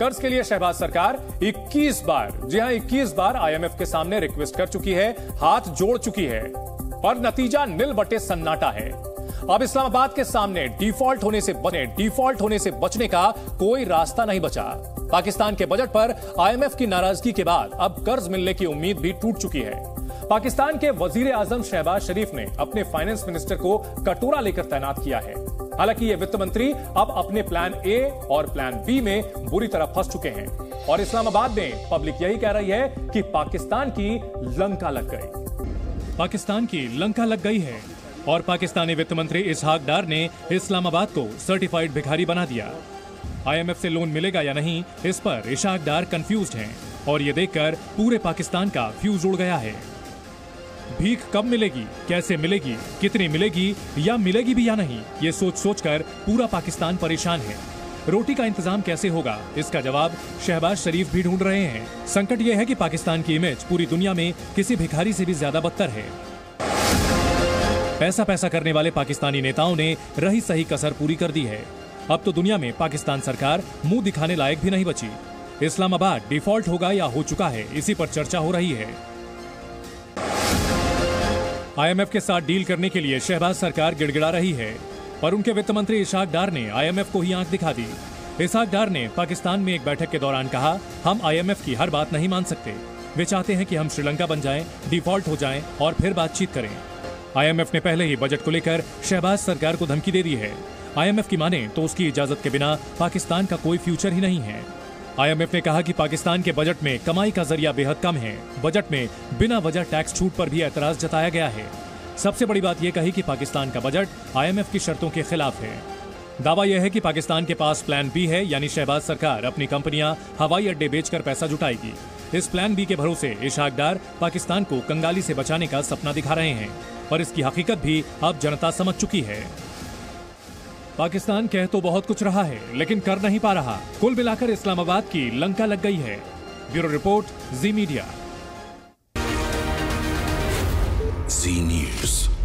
कर्ज के लिए शहबाज सरकार 21 बार, जी हां 21 बार आईएमएफ के सामने रिक्वेस्ट कर चुकी है, हाथ जोड़ चुकी है, पर नतीजा नील बटे सन्नाटा है। अब इस्लामाबाद के सामने डिफॉल्ट होने से बचने का कोई रास्ता नहीं बचा। पाकिस्तान के बजट पर आईएमएफ की नाराजगी के बाद अब कर्ज मिलने की उम्मीद भी टूट चुकी है। पाकिस्तान के वजीर आजम शहबाज शरीफ ने अपने फाइनेंस मिनिस्टर को कटोरा लेकर तैनात किया है। हालांकि ये वित्त मंत्री अब अपने प्लान ए और प्लान बी में बुरी तरह फंस चुके हैं और इस्लामाबाद में पब्लिक यही कह रही है कि पाकिस्तान की लंका लग गई। पाकिस्तान की लंका लग गई है और पाकिस्तानी वित्त मंत्री इसहाक डार ने इस्लामाबाद को सर्टिफाइड भिखारी बना दिया। आईएमएफ से लोन मिलेगा या नहीं, इस पर इसहाक डार कंफ्यूज्ड हैं और ये देखकर पूरे पाकिस्तान का फ्यूज उड़ गया है। भीख कब मिलेगी, कैसे मिलेगी, कितनी मिलेगी या मिलेगी भी या नहीं, ये सोच सोचकर पूरा पाकिस्तान परेशान है। रोटी का इंतजाम कैसे होगा, इसका जवाब शहबाज शरीफ भी ढूंढ रहे हैं। संकट यह है कि पाकिस्तान की इमेज पूरी दुनिया में किसी भिखारी से भी ज्यादा बदतर है। पैसा पैसा करने वाले पाकिस्तानी नेताओं ने रही सही कसर पूरी कर दी है। अब तो दुनिया में पाकिस्तान सरकार मुंह दिखाने लायक भी नहीं बची। इस्लामाबाद डिफॉल्ट होगा या हो चुका है, इसी पर चर्चा हो रही है। आईएमएफ के साथ डील करने के लिए शहबाज सरकार गिड़गिड़ा रही है, पर उनके वित्त मंत्री इसहाक डार ने आईएमएफ को ही आंख दिखा दी। इसहाक डार ने पाकिस्तान में एक बैठक के दौरान कहा, हम आईएमएफ की हर बात नहीं मान सकते। वे चाहते हैं कि हम श्रीलंका बन जाएं, डिफॉल्ट हो जाएं और फिर बातचीत करें। आईएमएफ ने पहले ही बजट को लेकर शहबाज सरकार को धमकी दे दी है। आईएमएफ की माने तो उसकी इजाजत के बिना पाकिस्तान का कोई फ्यूचर ही नहीं है। आईएमएफ ने कहा कि पाकिस्तान के बजट में कमाई का जरिया बेहद कम है। बजट में बिना वजह टैक्स छूट पर भी एतराज जताया गया है। सबसे बड़ी बात यह कही कि पाकिस्तान का बजट आईएमएफ की शर्तों के खिलाफ है। दावा यह है कि पाकिस्तान के पास प्लान बी है, यानी शहबाज सरकार अपनी कंपनियां हवाई अड्डे बेचकर पैसा जुटाएगी। इस प्लान बी के भरोसे इसहाक डार पाकिस्तान को कंगाली से बचाने का सपना दिखा रहे हैं, पर इसकी हकीकत भी अब जनता समझ चुकी है। पाकिस्तान कह तो बहुत कुछ रहा है, लेकिन कर नहीं पा रहा। कुल मिलाकर इस्लामाबाद की लंका लग गई है। Bureau report, Zee media. Zee news.